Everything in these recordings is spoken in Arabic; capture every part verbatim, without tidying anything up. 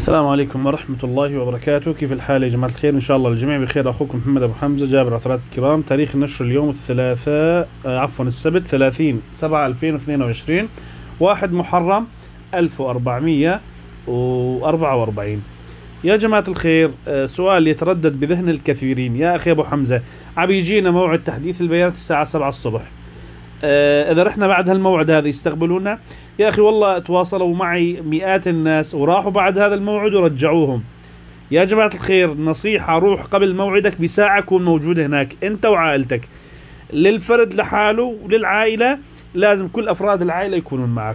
السلام عليكم ورحمة الله وبركاته. كيف الحال يا جماعة الخير؟ إن شاء الله الجميع بخير. أخوكم محمد أبو حمزة جابر عثرات الكرام. تاريخ النشر اليوم الثلاثاء آه عفوا السبت ثلاثين سبعة ألفين واثنين وعشرين واحد محرم ألف وأربعمية وأربعة وأربعين. يا جماعة الخير، آه سؤال يتردد بذهن الكثيرين. يا أخي أبو حمزة، عم يجينا موعد تحديث البيانات الساعة سبعة الصبح، آه إذا رحنا بعد هالموعد هذا يستقبلونا؟ يا أخي والله تواصلوا معي مئات الناس وراحوا بعد هذا الموعد ورجعوهم. يا جماعة الخير، نصيحة، روح قبل موعدك بساعة كون موجود هناك أنت وعائلتك. للفرد لحاله وللعائلة لازم كل أفراد العائلة يكونون معك.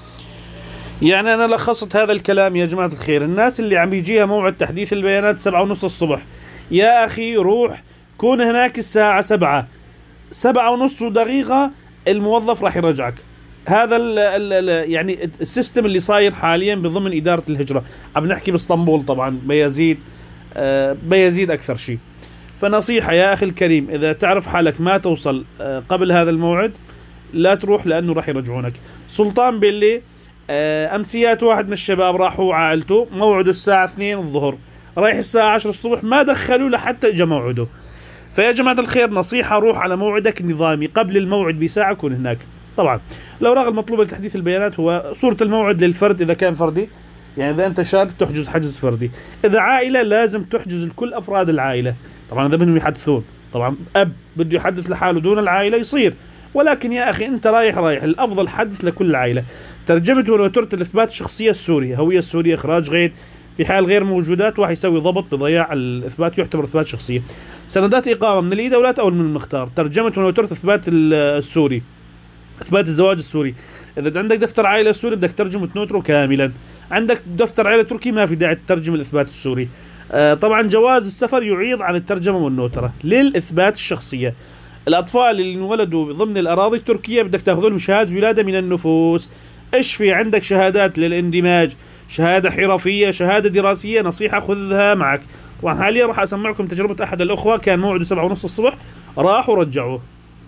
يعني أنا لخصت هذا الكلام يا جماعة الخير. الناس اللي عم يجيها موعد تحديث البيانات سبعة ونص الصبح، يا أخي روح كون هناك الساعة سبعة سبعة ونص ودقيقة، الموظف راح يرجعك. هذا ال ال يعني السيستم اللي صاير حاليا بضمن إدارة الهجرة. عم نحكي باسطنبول طبعا، بيزيد آه بيزيد أكثر شيء. فنصيحة يا أخي الكريم، إذا تعرف حالك ما توصل آه قبل هذا الموعد لا تروح، لأنه راح يرجعونك. سلطان بيلي آه أمسيات واحد من الشباب راحوا عائلته موعده الساعة اثنين الظهر، رايح الساعة عشرة الصبح، ما دخلوا لحتى اجى موعده. فيا جماعة الخير، نصيحة، روح على موعدك النظامي قبل الموعد بساعة كون هناك. طبعا الأوراق المطلوبة لتحديث البيانات هو صورة الموعد للفرد إذا كان فردي، يعني إذا أنت شاب تحجز حجز فردي، إذا عائلة لازم تحجز لكل أفراد العائلة. طبعا إذا بدهم يحدثون، طبعا أب بده يحدث لحاله دون العائلة يصير، ولكن يا أخي أنت رايح رايح الأفضل حدث لكل العائلة. ترجمة ونوترة الإثبات الشخصية السورية، هوية السورية، إخراج غير في حال غير موجودات، واحد يسوي ضبط بضياع الإثبات يعتبر إثبات شخصية. سندات إقامة من الإي دولات أو من المختار. ترجمة ونوترة إثبات السوري، إثبات الزواج السوري. إذا عندك دفتر عائلة سوري بدك ترجم وتنوتره كاملا. عندك دفتر عائلة تركي ما في داعي تترجم الإثبات السوري. آه طبعا جواز السفر يعيض عن الترجمة والنوترة للإثبات الشخصية. الأطفال اللي انولدوا ضمن الأراضي التركية بدك تاخذ لهم شهادة ولادة من النفوس. إيش في عندك شهادات للاندماج، شهادة حرفية، شهادة دراسية، نصيحة خذها معك. طبعا حاليا راح أسمعكم تجربة أحد الأخوة كان موعده سبعة ونص الصبح، راحوا ورجعوه.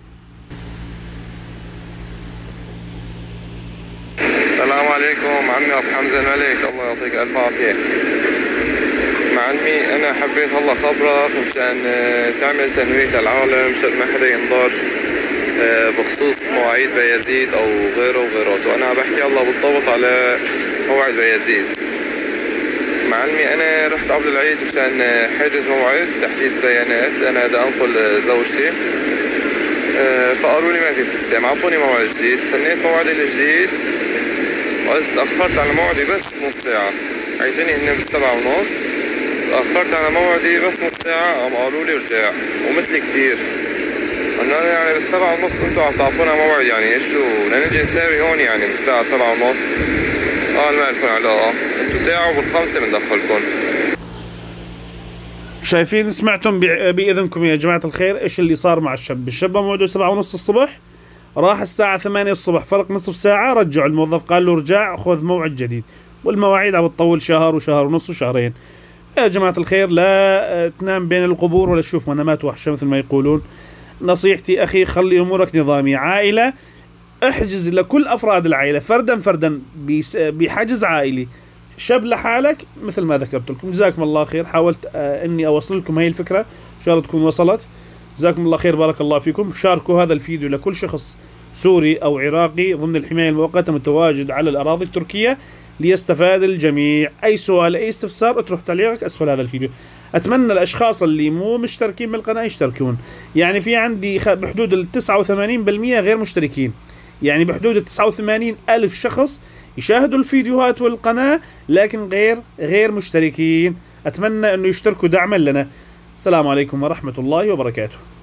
السلام عليكم عمي أبو حمزة الملك، الله يعطيك ألف عافية. معلمي أنا حبيت الله خبرك مشان تعمل تنويه للعالم مشان ما حدا ينضر بخصوص مواعيد بيزيد أو غيره وغيراته. أنا بحكي الله بالضبط على موعد بيزيد. معلمي أنا رحت قبل العيد مشان حجز موعد تحديث بيانات، أنا بدي أنقل زوجتي، فقالوا لي ما في سيستم، عطوني موعد جديد. استنيت موعدي الجديد، قلت تأخرت على موعدي بس نص ساعة، عيدوني هن بالسبعة ونص، تأخرت على موعدي بس نص ساعة، قام قالوا لي رجع ومثلي كتير. قلنا يعني بالسبعة ونص انتوا عم تعطونا موعد، يعني ايش شو بدنا نجي نساوي هون يعني من الساعة سبعة ونص؟ قال ما لكم علاقة، انتوا تاعوا بالخمسة بندخلكم. شايفين؟ سمعتم بإذنكم يا جماعة الخير إيش اللي صار مع الشاب. الشاب موعده سبعة ونص الصبح، راح الساعة ثمانية الصبح، فرق نصف ساعة، رجعوا الموظف قال له رجع خذ موعد جديد، والمواعيد عم تطول شهر وشهر ونص وشهرين. يا جماعة الخير، لا تنام بين القبور ولا تشوف منامات وحشة مثل ما يقولون. نصيحتي أخي، خلي أمورك نظامية. عائلة احجز لكل أفراد العائلة فردا فردا بحجز عائلي. شاب لحالك مثل ما ذكرت لكم. جزاكم الله خير. حاولت آه اني اوصل لكم هاي الفكرة، ان شاء الله تكون وصلت. جزاكم الله خير، بارك الله فيكم. شاركوا هذا الفيديو لكل شخص سوري او عراقي ضمن الحماية المؤقتة متواجد على الاراضي التركية ليستفاد الجميع. اي سؤال اي استفسار اترك تعليقك اسفل هذا الفيديو. اتمنى الاشخاص اللي مو مشتركين بالقناة يشتركون. يعني في عندي بحدود ال تسعة وثمانين بالمئة غير مشتركين، يعني بحدود ال تسعة وثمانين ألف شخص يشاهدوا الفيديوهات والقناة لكن غير غير مشتركين. أتمنى أنه يشتركوا دعما لنا. السلام عليكم ورحمة الله وبركاته.